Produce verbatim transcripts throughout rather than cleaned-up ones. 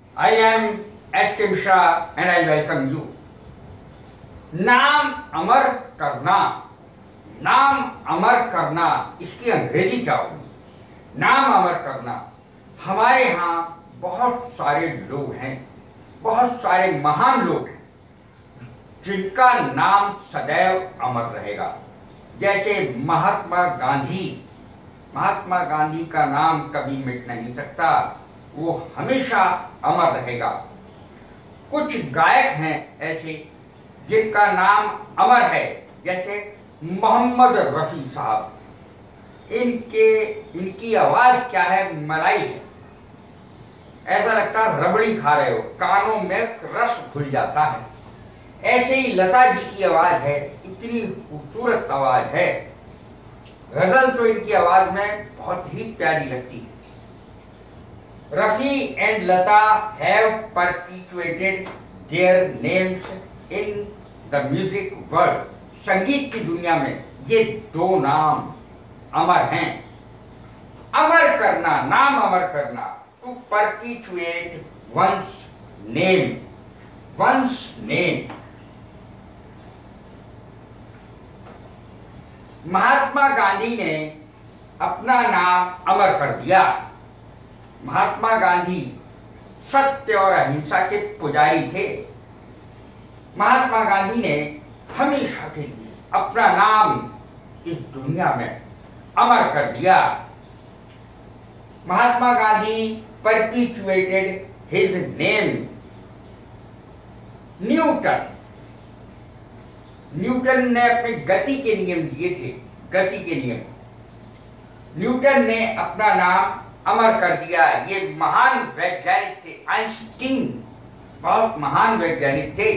I am S K Mishra and I welcome you. नाम अमर करना, नाम अमर करना, इसकी अंग्रेजी क्या होगी? नाम अमर करना। हमारे यहाँ बहुत सारे लोग हैं, बहुत सारे महान लोग हैं जिनका नाम सदैव अमर रहेगा। जैसे महात्मा गांधी, महात्मा गांधी का नाम कभी मिट नहीं सकता, वो हमेशा अमर रहेगा। कुछ गायक हैं ऐसे जिनका नाम अमर है, जैसे मोहम्मद रफी साहब। इनके इनकी आवाज क्या है, मलाई है, ऐसा लगता है रबड़ी खा रहे हो, कानों में रस घुल जाता है। ऐसे ही लता जी की आवाज है, इतनी खूबसूरत आवाज है। गजल तो इनकी आवाज में बहुत ही प्यारी लगती है। Rafi and Lata have perpetuated their names in the music world. संगीत की दुनिया में ये दो नाम अमर हैं। अमर करना, नाम अमर करना, to perpetuate one's name, one's name. Mahatma Gandhi ने अपना नाम अमर कर दिया। महात्मा गांधी सत्य और अहिंसा के पुजारी थे। महात्मा गांधी ने हमेशा के लिए अपना नाम इस दुनिया में अमर कर दिया। Mahatma Gandhi perpetuated his name. Newton Newton ने अपने गति के नियम दिए थे, गति के नियम। न्यूटन ने अपना नाम अमर कर दिया। ये महान वैज्ञानिक थे। आइंस्टीन बहुत महान वैज्ञानिक थे।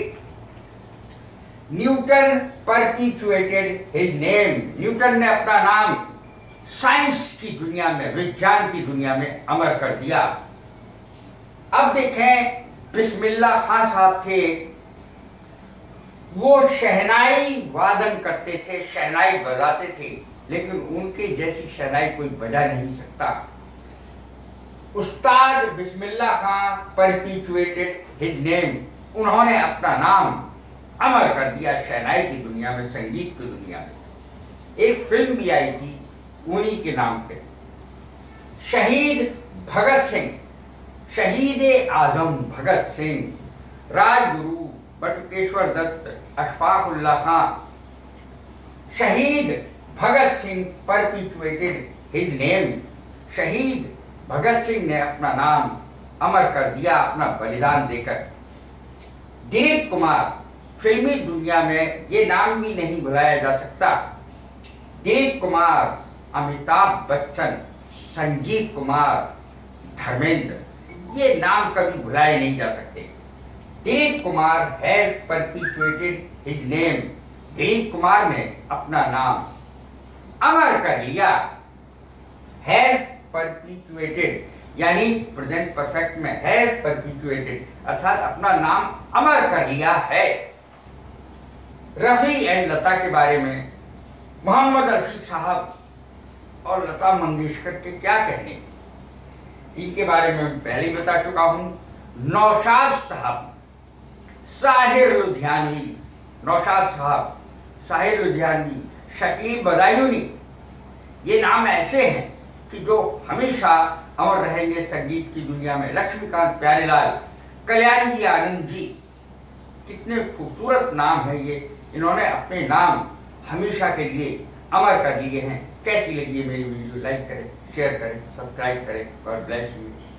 Newton perpetuated his name. Newton ने अपना नाम साइंस की दुनिया में, विज्ञान की दुनिया में अमर कर दिया। अब देखें, बिस्मिल्लाह खां साहब थे, वो शहनाई वादन करते थे, शहनाई बजाते थे, लेकिन उनके जैसी शहनाई कोई बजा नहीं सकता। उस्ताद बिस्मिल्लाह खां परपीचुएटेड हिज नेम। उन्होंने अपना नाम अमर कर दिया शहनाई की दुनिया में, संगीत की दुनिया में। एक फिल्म भी आई थी उन्हीं के नाम पे, शहीद भगत सिंह, शहीद आजम भगत सिंह। राजगुरु बटुकेश्वर दत्त, अशफाक उल्लाह खां, शहीद Bhagat Singh perpetuated his name. शहीद भगत सिंह ने अपना नाम अमर कर दिया, अपना बलिदान देकर। दिलीप कुमार, फिल्मी दुनिया में ये नाम भी नहीं भुलाया जा सकता। दिलीप कुमार, अमिताभ बच्चन, संजीव कुमार, धर्मेंद्र, ये नाम कभी भुलाए नहीं जा सकते। Dilip Kumar has perpetuated his name. Dilip Kumar ने अपना नाम अमर कर लिया। हैज परपीचुएटेड यानी प्रेजेंट परफेक्ट में हैज परपीचुएटेड, अर्थात अपना नाम अमर कर लिया है। रफी एंड लता के बारे में, मोहम्मद रफी साहब और लता मंगेशकर के क्या कहने, इनके बारे में पहले ही बता चुका हूं। नौशाद साहब, साहिर लुधियानवी, नौशाद साहब, साहिर लुधियानवी, शकील बदायूनी, ये नाम ऐसे हैं कि जो हमेशा अमर रहेंगे संगीत की दुनिया में। लक्ष्मीकांत प्यारेलाल, कल्याण जी आनंद जी, कितने खूबसूरत नाम है ये। इन्होंने अपने नाम हमेशा के लिए अमर कर दिए हैं। कैसी लगी है मेरी वीडियो? लाइक करें, शेयर करें, सब्सक्राइब करें। God bless you.